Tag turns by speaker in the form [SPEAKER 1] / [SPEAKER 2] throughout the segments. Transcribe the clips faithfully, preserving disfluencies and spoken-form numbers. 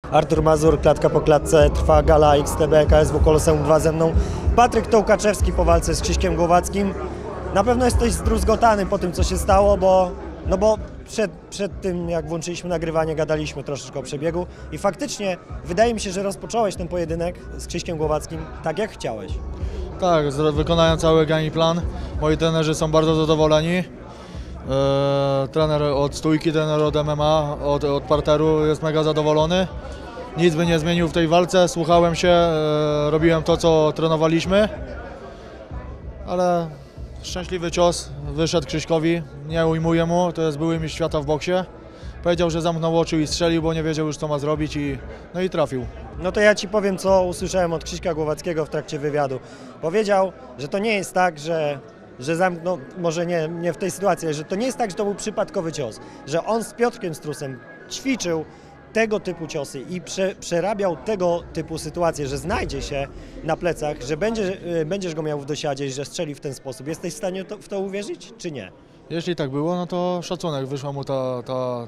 [SPEAKER 1] Artur Mazur, klatka po klatce, trwa gala X T B K S W Koloseum dwa ze mną. Patryk Tołkaczewski po walce z Krzyśkiem Głowackim. Na pewno jesteś zdruzgotany po tym, co się stało, bo, no bo przed, przed tym, jak włączyliśmy nagrywanie, gadaliśmy troszeczkę o przebiegu i faktycznie wydaje mi się, że rozpocząłeś ten pojedynek z Krzyśkiem Głowackim tak, jak chciałeś.
[SPEAKER 2] Tak, wykonałem cały game plan. Moi trenerzy są bardzo zadowoleni. Eee, trener od stójki, trener od M M A, od, od parteru jest mega zadowolony. Nic by nie zmienił w tej walce, słuchałem się, eee, robiłem to, co trenowaliśmy. Ale szczęśliwy cios wyszedł Krzyśkowi, nie ujmuję mu, to jest były mistrz świata w boksie. Powiedział, że zamknął oczy i strzelił, bo nie wiedział już, co ma zrobić i, no i trafił.
[SPEAKER 1] No to ja Ci powiem, co usłyszałem od Krzyśka Głowackiego w trakcie wywiadu. Powiedział, że to nie jest tak, że, że zamknął, może nie, nie w tej sytuacji, że to nie jest tak, że to był przypadkowy cios, że on z Piotrkiem Strusem ćwiczył tego typu ciosy i prze, przerabiał tego typu sytuacje, że znajdzie się na plecach, że będzie, będziesz go miał w dosiadzie i że strzeli w ten sposób. Jesteś w stanie to, w to uwierzyć, czy nie?
[SPEAKER 2] Jeśli tak było, no to szacunek, wyszła mu ta, ta,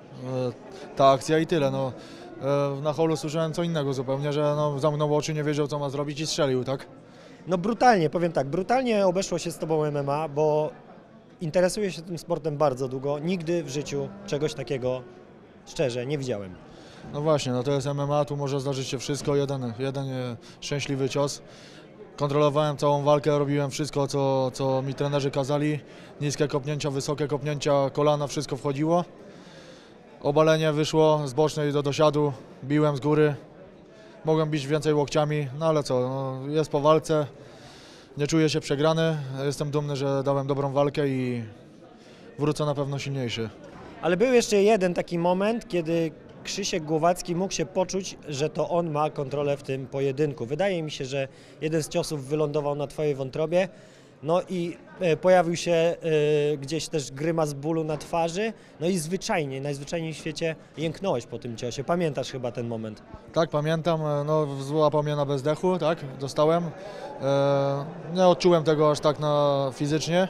[SPEAKER 2] ta akcja i tyle. No, na holu słyszałem co innego zupełnie, że no, zamknął oczy, nie wiedział, co ma zrobić i strzelił, tak?
[SPEAKER 1] No brutalnie, powiem tak, brutalnie obeszło się z Tobą M M A, bo interesuję się tym sportem bardzo długo. Nigdy w życiu czegoś takiego, szczerze, nie widziałem.
[SPEAKER 2] No właśnie, no to jest M M A, tu może zdarzyć się wszystko, jeden, jeden szczęśliwy cios. Kontrolowałem całą walkę, robiłem wszystko, co, co mi trenerzy kazali. Niskie kopnięcia, wysokie kopnięcia, kolana, wszystko wchodziło. Obalenie wyszło z bocznej do dosiadu, biłem z góry. Mogłem bić więcej łokciami, no ale co, no, jest po walce. Nie czuję się przegrany, jestem dumny, że dałem dobrą walkę i wrócę na pewno silniejszy.
[SPEAKER 1] Ale był jeszcze jeden taki moment, kiedy Krzysiek Głowacki mógł się poczuć, że to on ma kontrolę w tym pojedynku. Wydaje mi się, że jeden z ciosów wylądował na Twojej wątrobie, no i e, pojawił się e, gdzieś też grymas bólu na twarzy, no i zwyczajnie, najzwyczajniej w świecie jęknąłeś po tym ciosie. Pamiętasz chyba ten moment?
[SPEAKER 2] Tak, pamiętam, no złapał mnie na bezdechu, tak, dostałem. E, nie odczułem tego aż tak na fizycznie.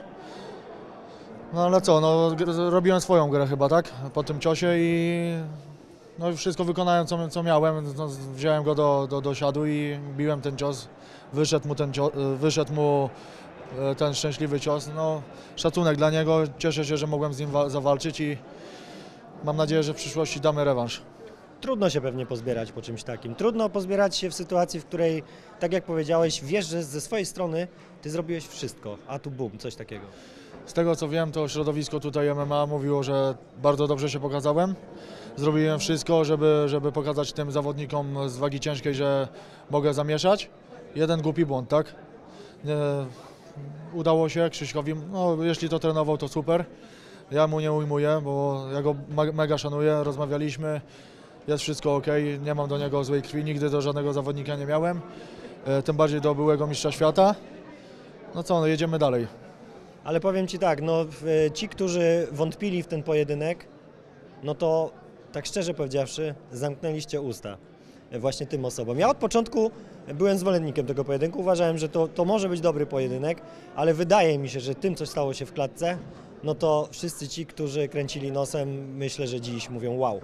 [SPEAKER 2] No ale co, no robiłem swoją grę chyba, tak, po tym ciosie i no wszystko wykonałem, co, co miałem. No, wziąłem go do, do, do siadu i biłem ten cios. Wyszedł mu ten, cios, wyszedł mu ten szczęśliwy cios. No, szacunek dla niego, cieszę się, że mogłem z nim zawalczyć i mam nadzieję, że w przyszłości damy rewanż.
[SPEAKER 1] Trudno się pewnie pozbierać po czymś takim. Trudno pozbierać się w sytuacji, w której, tak jak powiedziałeś, wiesz, że ze swojej strony Ty zrobiłeś wszystko, a tu bum, coś takiego.
[SPEAKER 2] Z tego co wiem, to środowisko tutaj M M A mówiło, że bardzo dobrze się pokazałem. Zrobiłem wszystko, żeby, żeby pokazać tym zawodnikom z wagi ciężkiej, że mogę zamieszać. Jeden głupi błąd, tak? Nie, udało się Krzyśkowi, no jeśli to trenował, to super. Ja mu nie ujmuję, bo ja go mega szanuję, rozmawialiśmy, jest wszystko ok, nie mam do niego złej krwi, nigdy do żadnego zawodnika nie miałem, tym bardziej do byłego mistrza świata. No co, no jedziemy dalej.
[SPEAKER 1] Ale powiem Ci tak, no ci, którzy wątpili w ten pojedynek, no to tak szczerze powiedziawszy, zamknęliście usta właśnie tym osobom. Ja od początku byłem zwolennikiem tego pojedynku, uważałem, że to, to może być dobry pojedynek, ale wydaje mi się, że tym, co stało się w klatce, no to wszyscy ci, którzy kręcili nosem, myślę, że dziś mówią wow.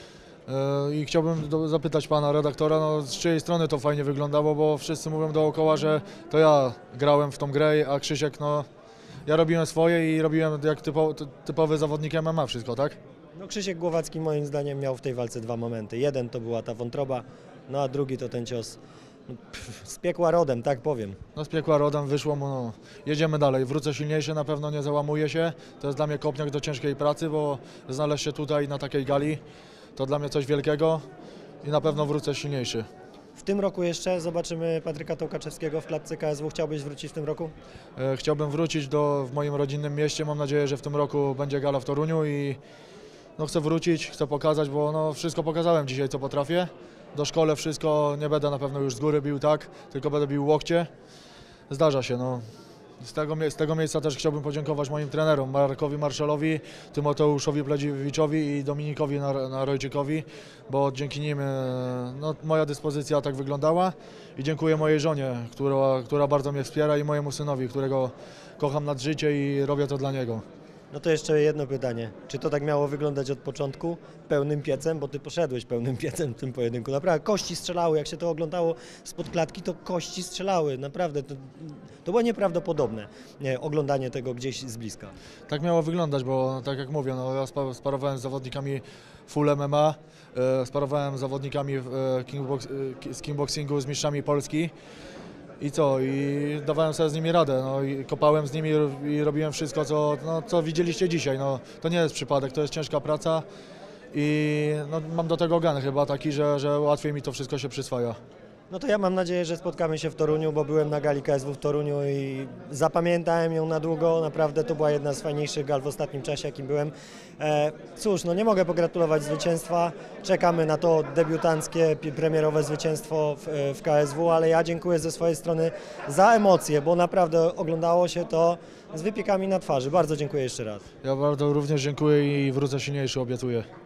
[SPEAKER 2] I chciałbym do, zapytać pana redaktora, no, z czyjej strony to fajnie wyglądało, bo wszyscy mówią dookoła, że to ja grałem w tą grę, a Krzysiek, no ja robiłem swoje i robiłem jak typo, typowy zawodnik M M A wszystko, tak?
[SPEAKER 1] No Krzysiek Głowacki moim zdaniem miał w tej walce dwa momenty. Jeden to była ta wątroba, no a drugi to ten cios no, pff, z piekła rodem, tak powiem.
[SPEAKER 2] No z piekła rodem wyszło mu, no jedziemy dalej, wrócę silniejszy, na pewno nie załamuję się. To jest dla mnie kopniak do ciężkiej pracy, bo znaleźć się tutaj na takiej gali to dla mnie coś wielkiego i na pewno wrócę silniejszy.
[SPEAKER 1] W tym roku jeszcze zobaczymy Patryka Tołkaczewskiego w klatce K S W. Chciałbyś wrócić w tym roku?
[SPEAKER 2] E, chciałbym wrócić do, w moim rodzinnym mieście, mam nadzieję, że w tym roku będzie gala w Toruniu i no, chcę wrócić, chcę pokazać, bo no, wszystko pokazałem dzisiaj, co potrafię. Do szkole wszystko, nie będę na pewno już z góry bił tak, tylko będę bił łokcie. Zdarza się, no. Z tego, z tego miejsca też chciałbym podziękować moim trenerom, Markowi Marszelowi, Tymoteuszowi Pledziewiczowi i Dominikowi Narojczykowi, bo dzięki nim no, moja dyspozycja tak wyglądała i dziękuję mojej żonie, która, która bardzo mnie wspiera i mojemu synowi, którego kocham nad życie i robię to dla niego.
[SPEAKER 1] No to jeszcze jedno pytanie. Czy to tak miało wyglądać od początku? Pełnym piecem? Bo ty poszedłeś pełnym piecem w tym pojedynku. Naprawdę kości strzelały. Jak się to oglądało spod klatki, to kości strzelały. Naprawdę to, to było nieprawdopodobne nie, oglądanie tego gdzieś z bliska.
[SPEAKER 2] Tak miało wyglądać, bo tak jak mówię, no, ja spa- sparowałem z zawodnikami full M M A, e, sparowałem z zawodnikami e, kickbox, e, z kickboxingu z mistrzami Polski. I co? I dawałem sobie z nimi radę, no i kopałem z nimi i robiłem wszystko, co, no, co widzieliście dzisiaj. No, to nie jest przypadek, to jest ciężka praca i no, mam do tego gan chyba taki, że, że łatwiej mi to wszystko się przyswaja.
[SPEAKER 1] No to ja mam nadzieję, że spotkamy się w Toruniu, bo byłem na gali K S W w Toruniu i zapamiętałem ją na długo. Naprawdę to była jedna z fajniejszych gal w ostatnim czasie, jakim byłem. E, cóż, no nie mogę pogratulować zwycięstwa. Czekamy na to debiutanckie, pi- premierowe zwycięstwo w, w K S W, ale ja dziękuję ze swojej strony za emocje, bo naprawdę oglądało się to z wypiekami na twarzy. Bardzo dziękuję jeszcze raz.
[SPEAKER 2] Ja bardzo również dziękuję i wrócę silniejszy, obiecuję.